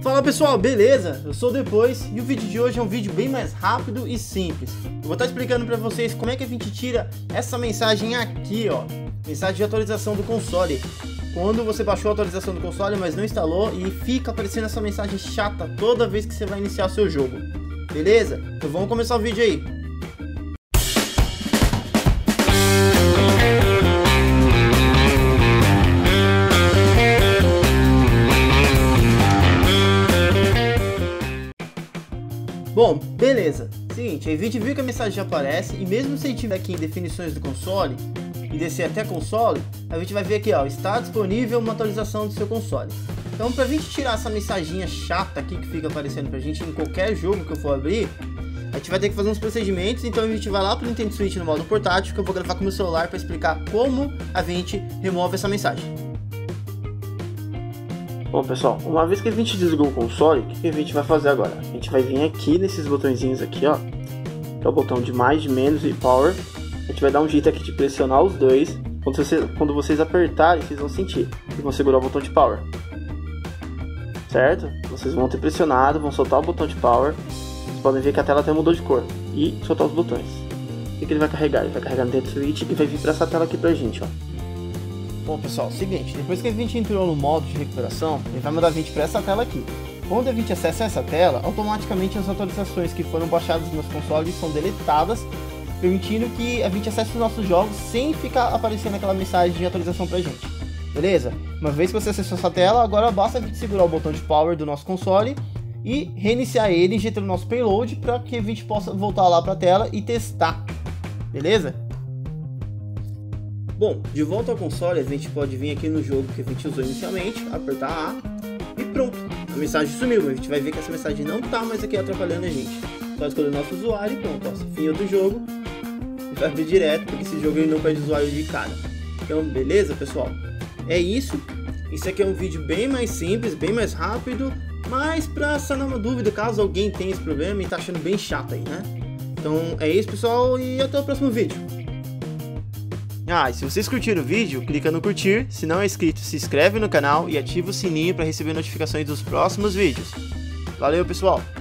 Fala pessoal, beleza? Eu sou o Depois e o vídeo de hoje é um vídeo bem mais rápido e simples. Eu vou estar explicando para vocês como é que a gente tira essa mensagem aqui, ó, mensagem de atualização do console. Quando você baixou a atualização do console, mas não instalou e fica aparecendo essa mensagem chata toda vez que você vai iniciar seu jogo. Beleza? Então vamos começar o vídeo aí. Bom, beleza. Seguinte, a gente viu que a mensagem já aparece e mesmo se a gente estiver aqui em definições do console e descer até console, a gente vai ver aqui, ó, está disponível uma atualização do seu console. Então, pra gente tirar essa mensaginha chata aqui que fica aparecendo pra gente em qualquer jogo que eu for abrir, a gente vai ter que fazer uns procedimentos. Então a gente vai lá pro Nintendo Switch no modo portátil, que eu vou gravar com o meu celular para explicar como a gente remove essa mensagem. Bom pessoal, uma vez que a gente desligou o console, o que a gente vai fazer agora? A gente vai vir aqui nesses botõezinhos aqui, ó, que é o botão de mais, de menos e power. A gente vai dar um jeito aqui de pressionar os dois. Quando vocês apertarem, vocês vão sentir e vão segurar o botão de power, certo? Vocês vão ter pressionado, vão soltar o botão de power. Vocês podem ver que a tela até mudou de cor e soltar os botões. O que ele vai carregar? Ele vai carregar no Nintendo Switch e vai vir para essa tela aqui pra gente, ó. Bom pessoal, seguinte, depois que a gente entrou no modo de recuperação, ele vai mandar a gente para essa tela aqui. Quando a gente acessa essa tela, automaticamente as atualizações que foram baixadas nos consoles são deletadas, permitindo que a gente acesse os nossos jogos sem ficar aparecendo aquela mensagem de atualização pra gente. Beleza? Uma vez que você acessou essa tela, agora basta a gente segurar o botão de power do nosso console e reiniciar ele, injetando o nosso payload para que a gente possa voltar lá para a tela e testar. Beleza? Bom, de volta ao console, a gente pode vir aqui no jogo que a gente usou inicialmente, apertar A e pronto, a mensagem sumiu. A gente vai ver que essa mensagem não tá mais aqui atrapalhando a gente. Só escolher o nosso usuário e pronto, ó, fim do jogo e vai abrir direto, porque esse jogo ele não pede usuário de cara. Então, beleza, pessoal? É isso. Isso aqui é um vídeo bem mais simples, bem mais rápido, mas pra sanar uma dúvida, caso alguém tenha esse problema e tá achando bem chato aí, né? Então é isso, pessoal, e até o próximo vídeo. E se vocês curtiram o vídeo, clica no curtir. Se não é inscrito, se inscreve no canal e ativa o sininho para receber notificações dos próximos vídeos. Valeu, pessoal!